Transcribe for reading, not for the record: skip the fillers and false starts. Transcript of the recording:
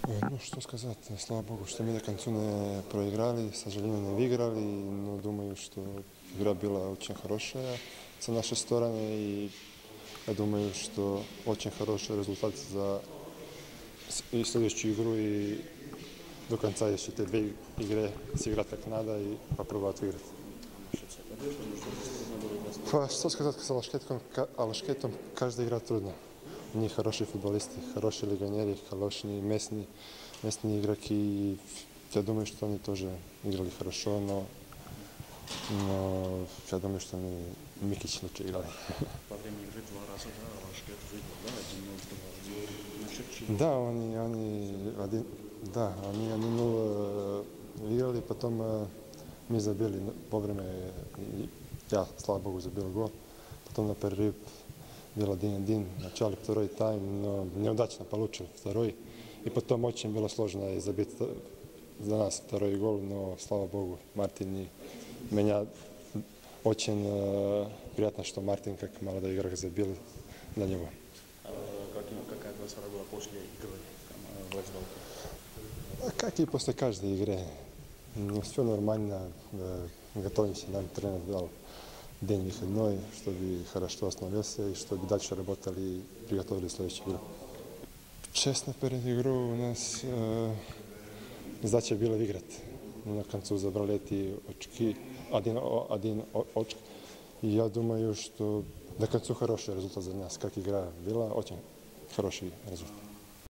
Ну, что сказать, слава богу, что мы до конца не проиграли, к сожалению, не выиграли, но думаю, что игра была очень хорошая с нашей стороны, и я думаю, что очень хороший результат за и следующую игру, и до конца еще те две игры сыграть как надо и попробовать выиграть. Что сказать с Алашкетом, каждая игра трудна. У них хорошие футболисты, хорошие легионеры, хорошие местные игроки. И я думаю, что они тоже играли хорошо, но я думаю, что они Микич лучше играли. Во время игры два раза, да, Алашкет выиграл, да, 1-0, 2-1. Да, они 1-0 выиграли, потом мы забили вовремя, я, слава богу, забил гол. Потом на перерыв был 1-1, в начале второй тайм, но неудачно получил второй. И потом очень было сложно и забить за нас второй гол, но, слава богу, Мартин и меня очень приятно, что Мартин, как молодой игрок, забил для него. Какая атмосфера была после игры в раздевалке? Как и после каждой игры. Ну, все нормально, готовимся, нам тренер дал день выходной, чтобы хорошо остановился и чтобы дальше работали и приготовили следующую игру. Честно, перед игрой у нас задача была выиграть. На концу забрали эти очки, один очк. И я думаю, что до конца хороший результат за нас. Как игра была, очень хороший результат.